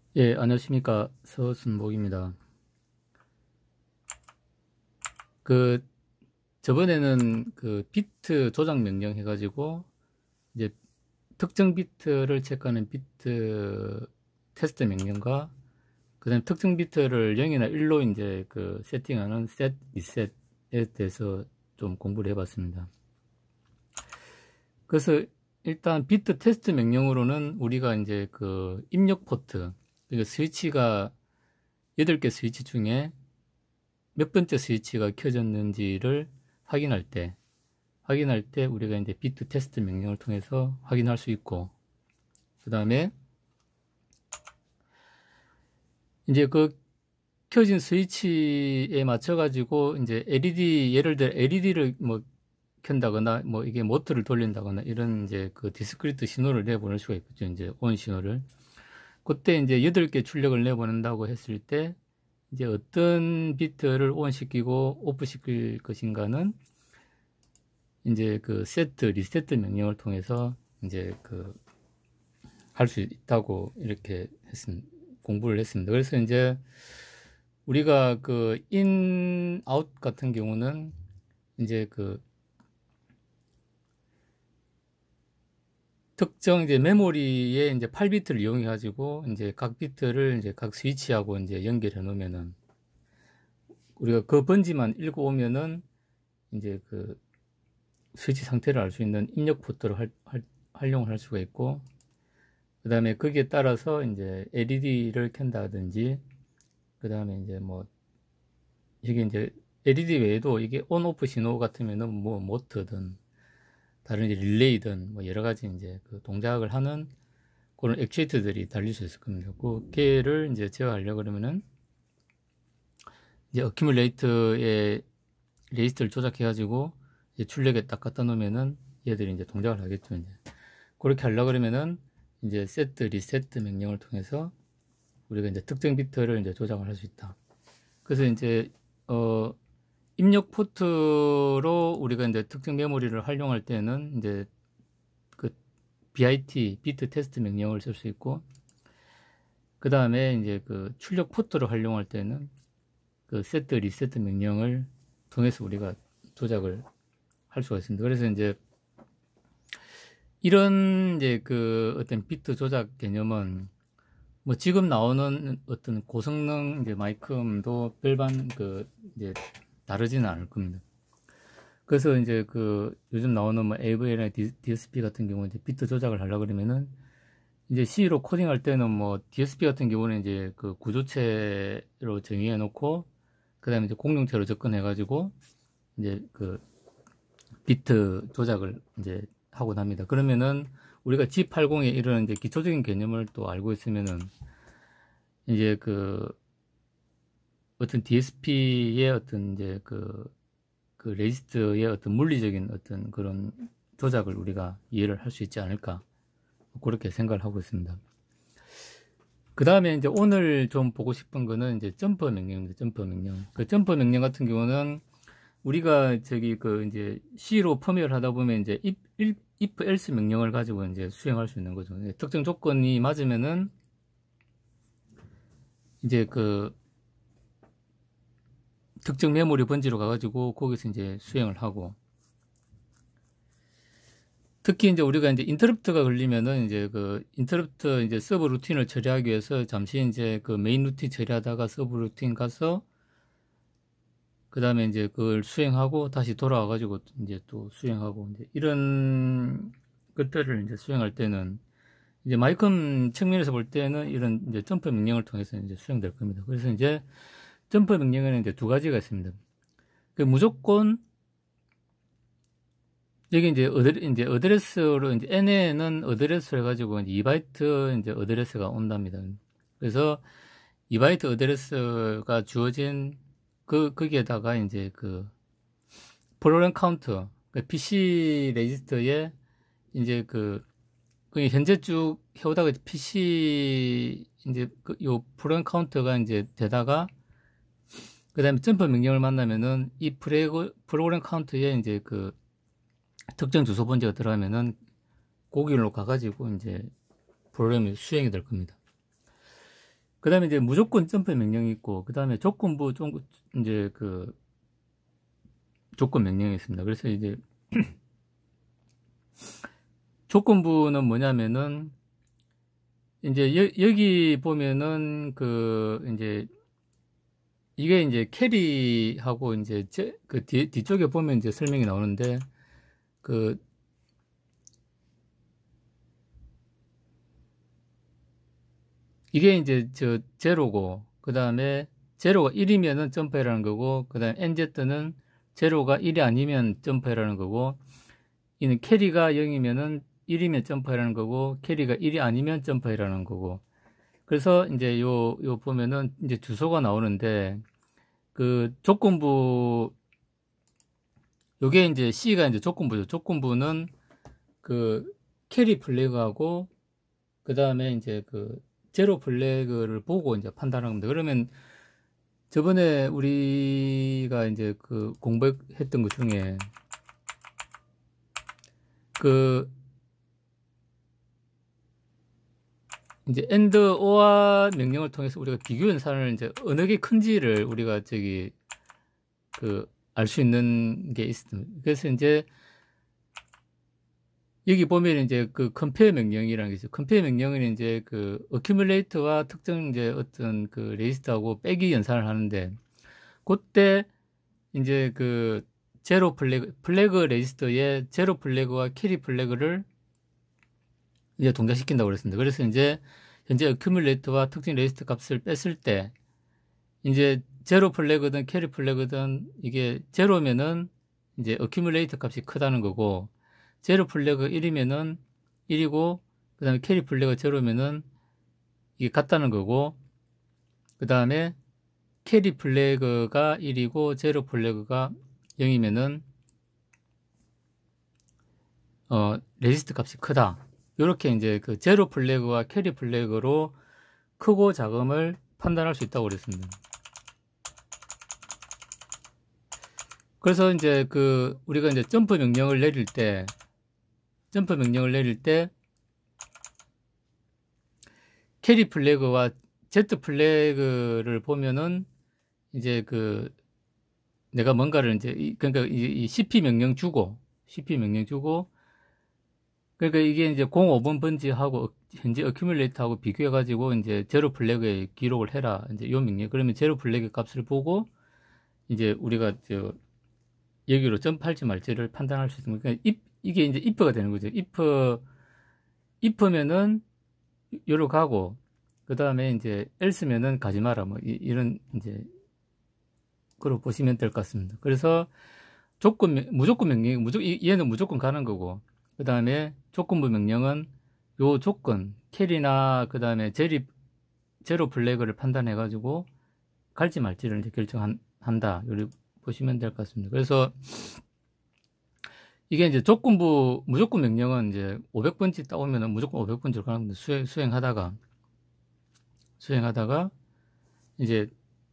예, 안녕하십니까. 서순복입니다. 그, 저번에는 그 비트 조작 명령 해가지고, 이제 특정 비트를 체크하는 비트 테스트 명령과, 그 다음에 특정 비트를 0이나 1로 이제 그 세팅하는 set, reset에 대해서 좀 공부를 해봤습니다. 그래서 일단 비트 테스트 명령으로는 우리가 이제 그 입력 포트, 그러니까 스위치가 8개 스위치 중에 몇 번째 스위치가 켜졌는지를 확인할 때 우리가 이제 비트 테스트 명령을 통해서 확인할 수 있고, 그 다음에 이제 그 켜진 스위치에 맞춰가지고 이제 LED, 예를 들어 LED를 뭐 켠다거나 뭐 이게 모터를 돌린다거나 이런 이제 그 디스크리트 신호를 내보낼 수가 있겠죠. 이제 온 신호를. 그때 이제 8개 출력을 내보낸다고 했을 때 이제 어떤 비트를 온 시키고 오프 시킬 것인가는 이제 그 세트, 리세트 명령을 통해서 이제 그 할 수 있다고 이렇게 공부를 했습니다. 그래서 이제 우리가 그 인, 아웃 같은 경우는 이제 그 특정 이제 메모리에 이제 8비트를 이용해 가지고 이제 각 비트를 이제 각 스위치하고 이제 연결해 놓으면은 우리가 그 번지만 읽어 오면은 이제 그 스위치 상태를 알 수 있는 입력 포트를 활용을 할 수가 있고, 그 다음에 거기에 따라서 이제 LED를 켠다든지, 그 다음에 이제 뭐 이게 이제 LED 외에도 이게 온 오프 신호 같으면은 뭐 모터든 다른 이제 릴레이든 뭐 여러 가지 이제 그 동작을 하는 그런 액추에이터들이 달릴 수 있을 겁니다. 그 걔를 이제 제어하려고 그러면은 이제 어큐뮬레이터에 레지스터를 조작해가지고 이제 출력에 딱 갖다 놓으면은 얘들이 이제 동작을 하겠죠. 이제 그렇게 하려고 그러면은 이제 세트, 리세트 명령을 통해서 우리가 이제 특정 비트를 이제 조작을 할 수 있다. 그래서 이제 입력 포트로 우리가 이제 특정 메모리를 활용할 때는 이제 그 BIT, 비트 테스트 명령을 쓸 수 있고, 그 다음에 이제 그 출력 포트를 활용할 때는 그 세트, 리세트 명령을 통해서 우리가 조작을 할 수가 있습니다. 그래서 이제 이런 이제 그 어떤 비트 조작 개념은 뭐 지금 나오는 어떤 고성능 이제 마이크도 별반 그 이제 다르지는 않을 겁니다. 그래서 이제 그 요즘 나오는 뭐 AVL이나 DSP 같은 경우 이제 비트 조작을 하려고 그러면은 이제 C로 코딩할 때는 뭐 DSP 같은 경우는 이제 그 구조체로 정의해 놓고 그 다음에 이제 공룡체로 접근해 가지고 이제 그 비트 조작을 이제 하고 납니다. 그러면은 우리가 G80에 이런 이제 기초적인 개념을 또 알고 있으면은 이제 그 어떤 DSP의 어떤 이제 그 레지스터의 어떤 물리적인 어떤 그런 조작을 우리가 이해를 할 수 있지 않을까 그렇게 생각을 하고 있습니다. 그 다음에 이제 오늘 좀 보고 싶은 거는 이제 점퍼 명령입니다. 점퍼 명령. 그 점퍼 명령 같은 경우는 우리가 저기 그 이제 C로 펌웨어를 하다 보면 이제 if else 명령을 가지고 이제 수행할 수 있는 거죠. 특정 조건이 맞으면은 이제 그 특정 메모리 번지로 가가지고 거기서 이제 수행을 하고, 특히 이제 우리가 이제 인터럽트가 걸리면은 이제 그 인터럽트 이제 서브 루틴을 처리하기 위해서 잠시 이제 그 메인 루틴 처리하다가 서브 루틴 가서 그 다음에 이제 그걸 수행하고 다시 돌아와가지고 이제 또 수행하고 이제 이런 것들을 이제 수행할 때는 이제 마이크론 측면에서 볼 때는 이런 이제 점프 명령을 통해서 이제 수행될 겁니다. 그래서 이제 점프 명령에는 이제 두 가지가 있습니다. 그 무조건 여기 이제 어드레스로 이제 n에는 어드레스를 해가지고 이제 2바이트 이제 어드레스가 온답니다. 그래서 2바이트 어드레스가 주어진 거기에다가 이제 그 프로그램 카운터, 그 PC 레지스터에 이제 그 현재 쭉 해오다가 PC 이제 요 프로그램 카운터가 이제 되다가 그 다음에 점프 명령을 만나면은 이 프로그램 카운터에 이제 그 특정 주소 번지가 들어가면은 고길로 가가지고 이제 프로그램이 수행이 될 겁니다. 그 다음에 이제 무조건 점프 명령이 있고, 그 다음에 조건부 이제 그 조건 명령이 있습니다. 그래서 이제 조건부는 뭐냐면은 이제 여기 보면은 그 이제 이게 이제 캐리하고 이제 그 뒤쪽에 보면 이제 설명이 나오는데 그 이게 이제 제로고, 그 다음에 제로가 1이면은 점프해라는 거고, 그 다음에 nz는 제로가 1이 아니면 점프해라는 거고, 이는 캐리가 0이면은 1이면 점프해라는 거고, 캐리가 1이 아니면 점프해라는 거고. 그래서 이제 요 보면은 이제 주소가 나오는데, 그 조건부, 요게 이제 C가 이제 조건부죠. 조건부는 그 캐리 플래그하고, 그 다음에 이제 그 제로 플래그를 보고 이제 판단하는 겁니다. 그러면 저번에 우리가 이제 그 공부했던 것 중에 그 이제 AND OR 명령을 통해서 우리가 비교 연산을 이제 어느 게 큰지를 우리가 그 알 수 있는 게 있습니다. 그래서 이제 여기 보면 이제 그 compare 명령이라는 게 있어요. compare 명령은 이제 그 accumulate와 특정 이제 어떤 그 레지스트하고 빼기 연산을 하는데, 그때 이제 그 제로 플래그 레지스터에 제로 플래그와 캐리 플래그를 이제 동작시킨다고 그랬습니다. 그래서 이제 현재 accumulate와 특정 레지스터 값을 뺐을 때 이제 제로 플래그든 캐리 플래그든 이게 제로면은 이제 accumulate 값이 크다는 거고, 제로 플래그 1이면은 1이고, 그 다음에 캐리 플래그 제로면은 이게 같다는 거고, 그 다음에 캐리 플래그가 1이고 제로 플래그가 0이면은 레지스트 값이 크다. 이렇게 이제 그 제로 플래그와 캐리 플래그로 크고 작음을 판단할 수 있다고 그랬습니다. 그래서 이제 그 우리가 이제 점프 명령을 내릴 때 캐리 플래그와 Z 플래그를 보면은 이제 그 내가 뭔가를 이제 그러니까 이 CP 명령 주고 그러니까 이게 이제 05번 번지하고 현재 어큐뮬레이트하고 비교해 가지고 이제 제로 플래그에 기록을 해라, 이제 요 명령. 그러면 제로 플래그 값을 보고 이제 우리가 여기로 점프할지 말지를 판단할 수 있는 거니까 이게 이제 if가 되는 거죠. if면은 요로 가고, 그 다음에 이제 else면은 가지 마라, 뭐 이런 이제 그로 보시면 될 것 같습니다. 그래서 무조건 명령, 얘는 무조건 가는 거고, 그 다음에 조건부 명령은 요 조건 캐리나 그 다음에 제로 플래그를 판단해 가지고 갈지 말지를 이제 결정한다. 요리 보시면 될 것 같습니다. 그래서 이게 이제 무조건 명령은 이제 500번째 따오면은 무조건 500번째로 가는 건데, 수행하다가 이제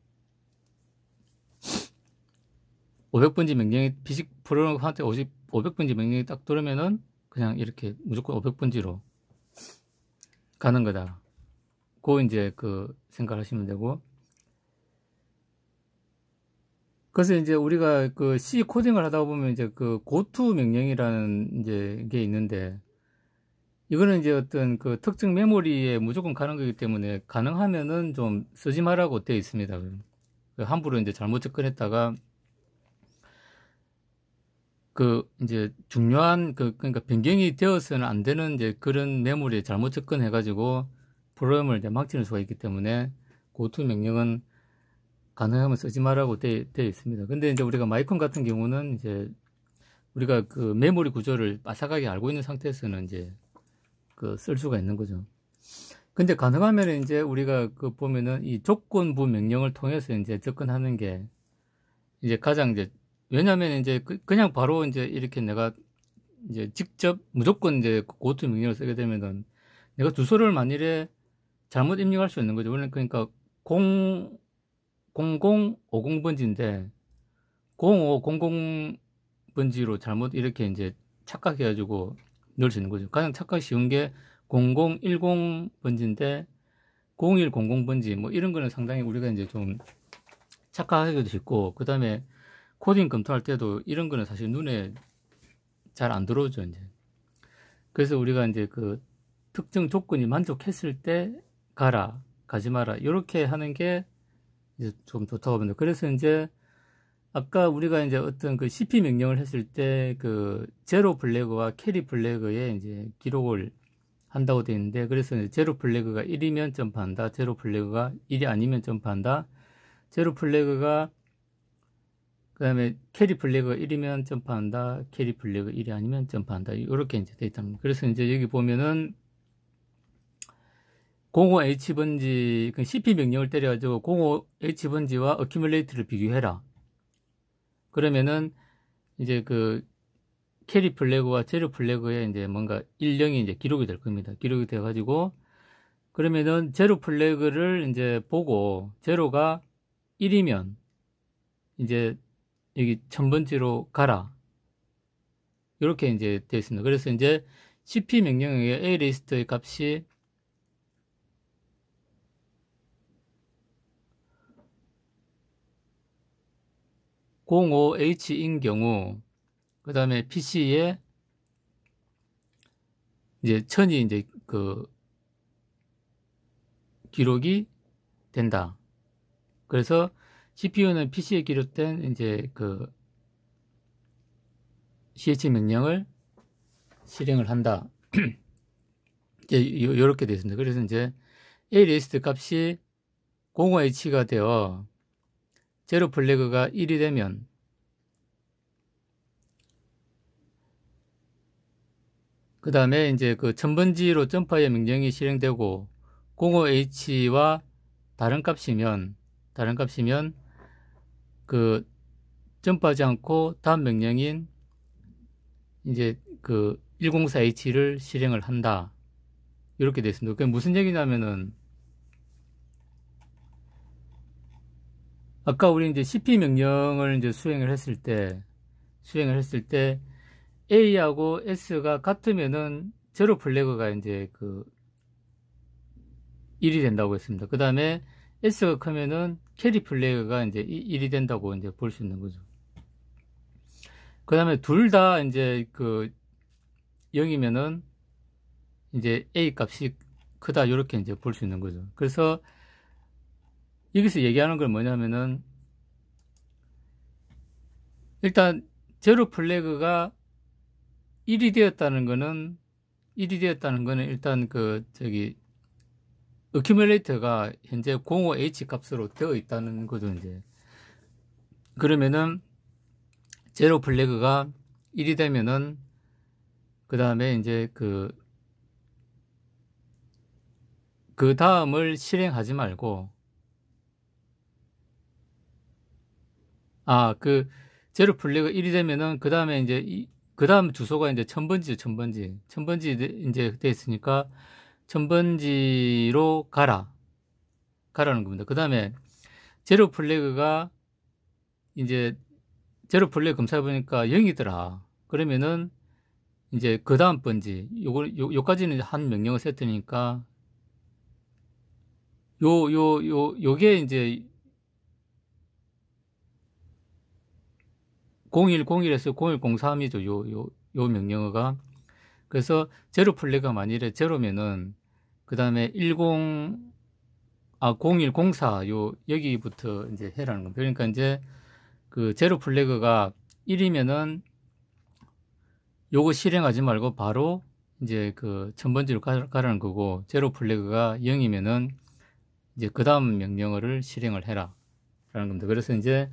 500번째 명령이 비식 프로그램한테 500번째 명령이 딱 들어오면은 그냥 이렇게 무조건 500번째로 가는 거다. 그 이제 그 생각하시면 되고, 그래서 이제 우리가 그 C 코딩을 하다 보면 이제 그 goto 명령이라는 이제 게 있는데, 이거는 이제 어떤 그 특정 메모리에 무조건 가는 거기 때문에 가능하면은 좀 쓰지 말라고 되어 있습니다. 함부로 이제 잘못 접근했다가 그 이제 중요한 그러니까 변경이 되어서는 안 되는 이제 그런 메모리에 잘못 접근해가지고 프로그램을 이제 망치는 수가 있기 때문에 goto 명령은 가능하면 쓰지 말라고 되어 있습니다. 근데 이제 우리가 마이콘 같은 경우는 이제 우리가 그 메모리 구조를 빠삭하게 알고 있는 상태에서는 이제 그 쓸 수가 있는 거죠. 근데 가능하면 이제 우리가 그 보면은 이 조건부 명령을 통해서 이제 접근하는 게 이제 가장 이제, 왜냐면 이제 그냥 바로 이제 이렇게 내가 이제 직접 무조건 이제 고토 명령을 쓰게 되면은 내가 주소를 만일에 잘못 입력할 수 있는 거죠. 그러니까 0050번지인데 0500번지로 잘못 이렇게 이제 착각해가지고 넣을 수 있는 거죠. 가장 착각이 쉬운 게 0010번지인데 0100번지 뭐 이런 거는 상당히 우리가 이제 좀 착각하기도 쉽고, 그 다음에 코딩 검토할 때도 이런 거는 사실 눈에 잘 안 들어오죠, 이제. 그래서 우리가 이제 그 특정 조건이 만족했을 때 가라, 가지 마라, 이렇게 하는 게 이제 좀 좋다고 봅니다. 그래서 이제 아까 우리가 이제 어떤 그 CP 명령을 했을 때 그 제로 플래그와 캐리 플래그에 이제 기록을 한다고 되어 있는데, 그래서 이제 제로 플래그가 1이면 점프한다, 제로 플래그가 1이 아니면 점프한다, 제로 플래그가 그 다음에 캐리 플래그가 1이면 점프한다, 캐리 플래그 1이 아니면 점프한다, 이렇게 이제 되어 있답니다. 그래서 이제 여기 보면은 05H 번지, 그 CP 명령을 때려가지고 05H 번지와 어큐뮬레이트를 비교해라. 그러면은 이제 그 캐리 플래그와 제로 플래그에 이제 뭔가 1, 0이 이제 기록이 될 겁니다. 기록이 돼가지고, 그러면은 제로 플래그를 이제 보고 제로가 1이면 이제 여기 1000번지로 가라, 이렇게 이제 되어 있습니다. 그래서 이제 CP 명령에 A 리스트의 값이 05H인 경우, 그 다음에 PC에 이제 1000이 이제 그 기록이 된다. 그래서 CPU는 PC에 기록된 이제 그 CH 명령을 실행을 한다. 이제 이렇게 되어 있습니다. 그래서 이제 A 리스트 값이 05H가 되어 제로 플래그가 1이 되면 그 다음에 이제 그 1000번지로 점프하여 명령이 실행되고 05H와 다른 값이면 그 점프하지 않고 다음 명령인 이제 그 104H를 실행을 한다, 이렇게 되어 있습니다. 그게 무슨 얘기냐면은 아까 우리 이제 CP 명령을 이제 수행을 했을 때 A하고 S가 같으면은 제로 플래그가 이제 그 1이 된다고 했습니다. 그 다음에 S가 크면은 캐리 플래그가 이제 1이 된다고 이제 볼 수 있는 거죠. 그 다음에 둘 다 이제 그 0이면은 이제 A 값이 크다, 이렇게 이제 볼 수 있는 거죠. 그래서 여기서 얘기하는 건 뭐냐면은, 일단 제로 플래그가 1이 되었다는 거는 일단 그 저기 어큐뮬레이터가 현재 05H 값으로 되어 있다는 거죠, 이제. 그러면은 제로 플래그가 1이 되면은 그 다음에 이제 그 다음을 실행하지 말고, 그 제로 플래그 1이 되면은 그 다음에 이제 그 다음 주소가 이제 1000번지죠, 1000번지 이제 돼 있으니까 1000번지로 가라는 겁니다. 그 다음에 제로 플래그가 이제 제로 플래그 검사해 보니까 0이더라. 그러면은 이제 그 다음 번지, 요까지는 한 명령어 세트니까 요게 이제 0101에서 0103이죠. 요 명령어가. 그래서 제로 플래그가 만일에 제로면은 그 다음에 0104 여기부터 이제 해라는 겁니다. 그러니까 이제 그 제로 플래그가 1이면은 요거 실행하지 말고 바로 이제 그 1000번지로 가라는 거고, 제로 플래그가 0이면은 이제 그 다음 명령어를 실행을 해라 라는 겁니다. 그래서 이제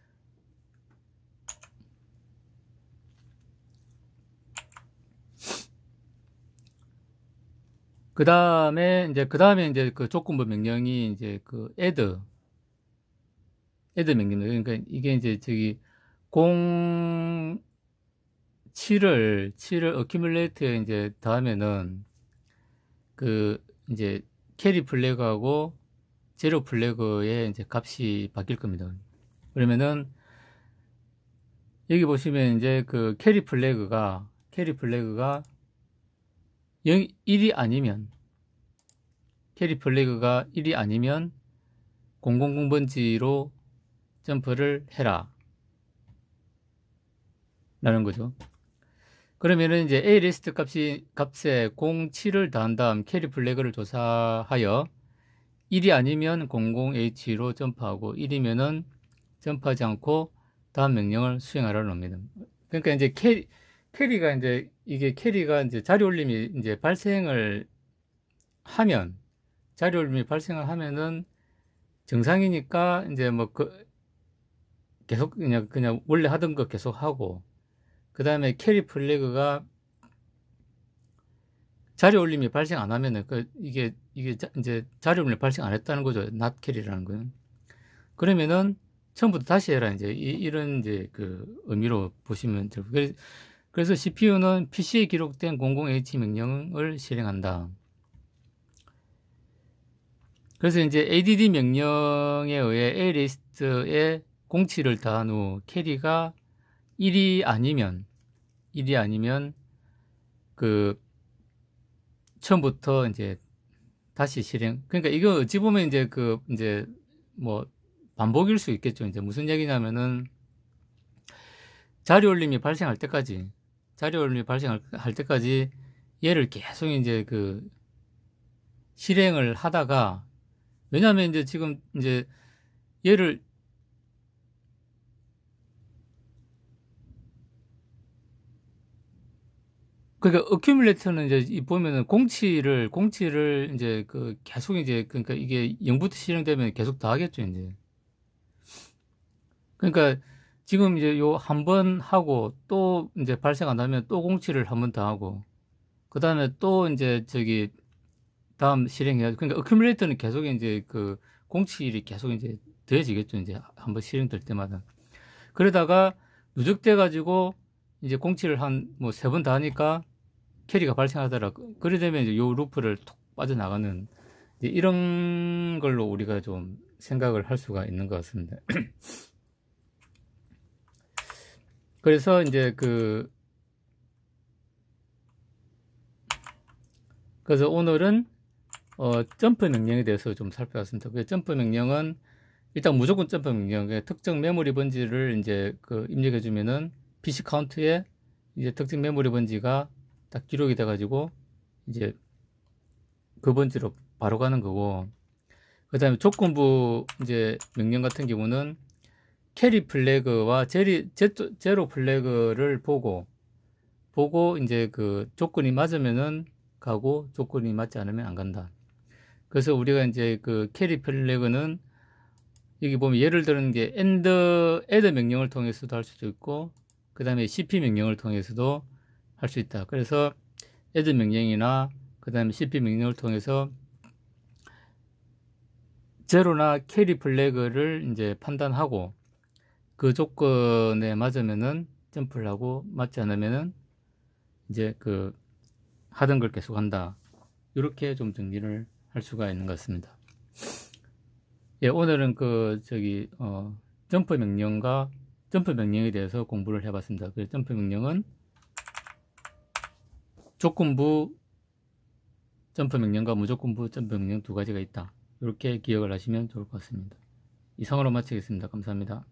그 다음에 이제 그 조건부 명령이 이제 그 add 명령입니다. 그러니까 이게 이제 저기 07을 어큐뮬레이트에 이제 더하면은 그 이제 캐리 플래그하고 제로 플래그의 이제 값이 바뀔 겁니다. 그러면은 여기 보시면 이제 그 캐리 플래그가 1이 아니면 캐리 플래그가 1이 아니면 000번지로 점프를 해라 라는 거죠. 그러면은 이제 A 리스트 값에 07을 더한 다음 캐리 플래그를 조사하여 1이 아니면 00H로 점프하고 1이면은 점프하지 않고 다음 명령을 수행하라는 겁니다. 그러니까 이제 캐리가 이제 이게 캐리가 이제 자리 올림이 이제 발생을 하면 자리 올림이 발생을 하면은 정상이니까 이제 뭐 계속 그냥 원래 하던 거 계속 하고, 그 다음에 캐리 플래그가 자리 올림이 발생 안 하면은 이게 이제 자리 올림이 발생 안 했다는 거죠. not carry라는 거는. 그러면은 처음부터 다시 해라, 이제 이런 이제 그 의미로 보시면 되고, 그래서 CPU는 PC에 기록된 00H 명령을 실행한다. 그래서 이제 ADD 명령에 의해 Alist에 07을 더한 후 캐리가 1이 아니면 그 처음부터 이제 다시 실행. 그러니까 이거 어찌 보면 이제 이제 뭐 반복일 수 있겠죠. 이제 무슨 얘기냐면은 자리 올림이 발생할 때까지 얘를 계속 이제 실행을 하다가, 왜냐하면 이제 지금 이제 얘를 그러니까 어큐뮬레이터는 이제 보면은 공치를 이제 계속 이제 그러니까 이게 0부터 실행되면 계속 더하겠죠, 이제. 그러니까 지금 이제 요 한 번 하고 또 이제 발생 안 하면 또 공치를 한 번 더 하고, 그 다음에 또 이제 다음 실행해야. 그러니까 어큐뮬레이터는 계속 이제 공치일이 계속 이제 더해지겠죠, 이제 한 번 실행될 때마다. 그러다가 누적돼 가지고 이제 공치를 한 뭐 3번 다 하니까 캐리가 발생하더라. 그래 되면 이제 요 루프를 톡 빠져나가는 이제 이런 걸로 우리가 좀 생각을 할 수가 있는 것 같습니다. 그래서 이제 그래서 오늘은 점프 명령에 대해서 좀 살펴봤습니다. 그 점프 명령은 일단 무조건 점프 명령, 특정 메모리 번지를 이제 입력해 주면은 PC 카운트에 이제 특정 메모리 번지가 딱 기록이 돼 가지고 이제 그 번지로 바로 가는 거고, 그 다음에 조건부 이제 명령 같은 경우는 캐리 플래그와 제로 플래그를 보고 이제 조건이 맞으면은 가고 조건이 맞지 않으면 안 간다. 그래서 우리가 이제 캐리 플래그는 여기 보면 예를 드는 게 add 명령을 통해서도 할 수도 있고, 그 다음에 cp 명령을 통해서도 할 수 있다. 그래서 add 명령이나 그 다음에 cp 명령을 통해서 제로나 캐리 플래그를 이제 판단하고 그 조건에 맞으면은 점프를 하고 맞지 않으면은 이제 하던 걸 계속 한다. 이렇게 좀 정리를 할 수가 있는 것 같습니다. 예, 오늘은 점프 명령에 대해서 공부를 해봤습니다. 그 점프 명령은 조건부 점프 명령과 무조건부 점프 명령 두 가지가 있다. 이렇게 기억을 하시면 좋을 것 같습니다. 이상으로 마치겠습니다. 감사합니다.